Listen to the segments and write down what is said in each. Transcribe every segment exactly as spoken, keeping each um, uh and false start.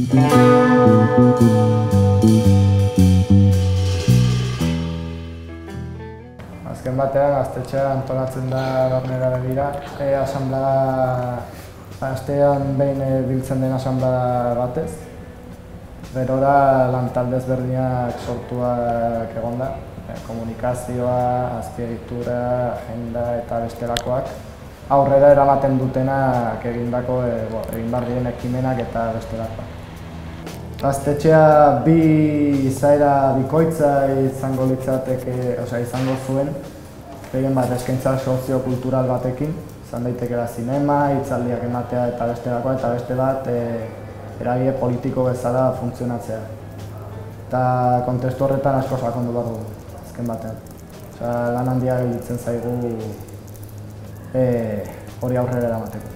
Azken batean, gaztetxea antolatzen da Barnera begira. E, asamblea, astean behin biltzen den asamblea batez. Gerora lantalde ezberdinak sortuak egon da. E, komunikazioa, azpiegitura, agenda eta bestelakoak. Aurrera eramaten dutenak egindako, e, bo, egin behar diren ekimenak eta bestelakoak. Gaztetxea bi izaera bikoitza izango litzateke, osea izango zuen, gehien bat eskaintza sozio-kultural batekin, izan daitekela zinema, hitzaldiak ematea eta bestelakoa, eta beste bat e, eragile politiko bezala funtzionatzea. Eta kontestu horretan asko sakondu behar dugu, azken batean. Osea, lan handia gelditzen zaigu e, hori aurrera eramateko.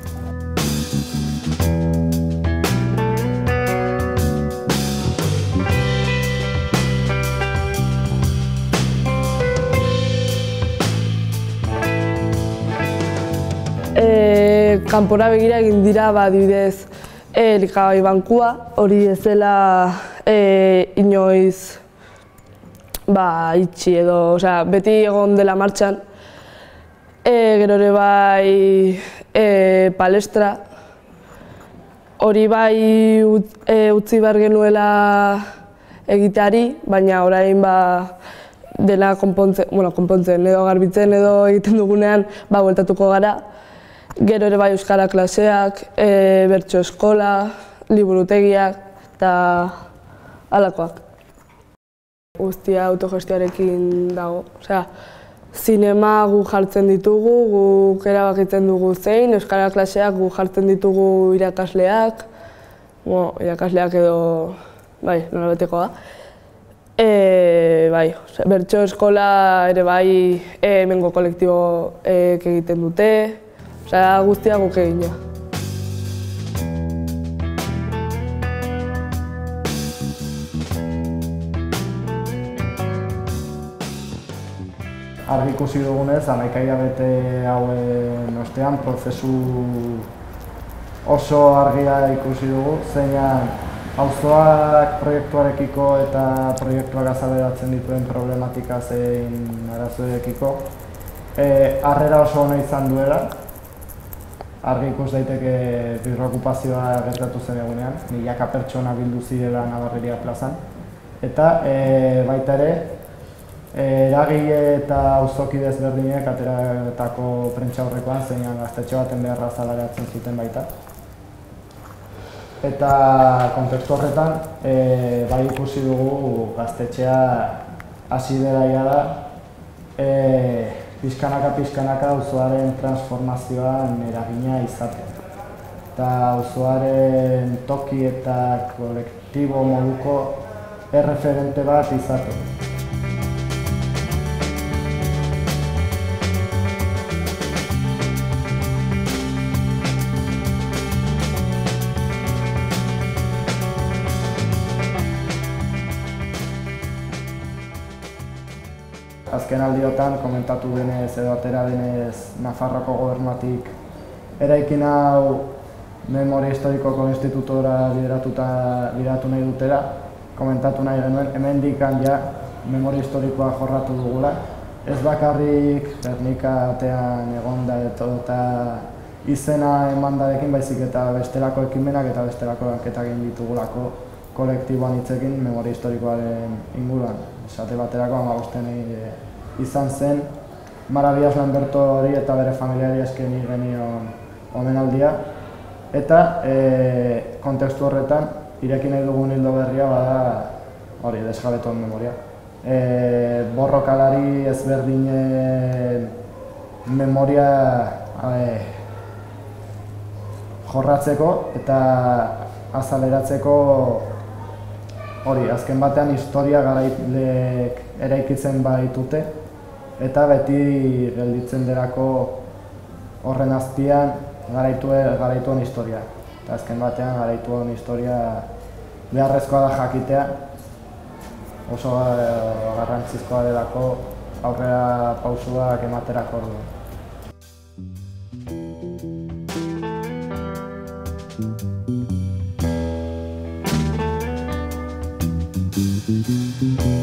E, kanpora begira egin dira, ba, adibidez, elikagai bankua, hori ez dela e, inoiz ba, itxi edo, osea, beti egon dela martxan. E, gero ere bai e, palestra, hori bai ut, e, utzi behar genuela egiteari, baina orain ba, dela konpontzen, bueno, konpontzen edo garbitzen edo egiten dugunean ba, bueltatuko gara. Gero ere bai euskara klaseak, e, bertso eskola, liburutegiak eta halakoak. Guztia autogestioarekin dago. Osea, zinema gu jartzen ditugu, guk erabakitzen dugu zein, euskara klaseak gu jartzen ditugu irakasleak, bueno, irakasleak edo, bai, nola beteko da. E, bai, bertso eskola ere bai e, hemengo kolektiboek egiten dute. Osea, guztia guk egin ja. Argi ikusi dugunez, hamaika hilabete hauen ostean prozesu oso argia ikusi dugu, zeinan auzoak proiektuarekiko eta proiektuak azaleratzen dituen problematika zein arazoekiko harrera oso ona izan duela. Argi ikus daiteke birokupazioa gertatu zen egunean, milaka pertsona bildu zirela Nabarreria plazan. Eta e, baita ere, eragile eta auzokide ezberdinek ateratako prentsaurrekoan zeinan gaztetxe baten beharra azaleratzen zuten baita. Eta kontekstu horretan, e, bai ikusi dugu gaztetxea hasi dela da, e, pixkanaka-pixkanaka auzoaren transformazioan eragina izaten. Eta auzoaren toki eta kolektibo moduko erreferente bat izaten. Azken aldiotan komentatu denez edo atera denez Nafarroako gobernuatik eraikin hau Memoria Historikoko Institutora bideratuta bideratu nahi dutela, komentatu nahi genuen, hemendik ja memoria historikoa jorratu dugula. Ez bakarrik Gernika atean egonda eta izena emandarekin, baizik eta bestelako ekimenak eta bestelako lanketak egin ditugulako kolektiboan hitzekin memoria historikoaren inguruan. Esate baterako hamabosten izan zen Marabias Lamberto hori eta bere familiari eskaini genion omenaldia. Eta e, kontekstu horretan, ireki nahi dugun ildo berria bada hori, desjabetuen memoria. E, borrokalari ezberdinen memoria e, jorratzeko eta azaleratzeko hori, azken batean historia garaileek eraikitzen baitute eta beti gelditzen derako horren azpian garaituen historia. Eta azken batean garaituen historia beharrezkoa da jakitea, oso garrantzizkoa delako aurrera pausuak ematerako orduan. Thank you.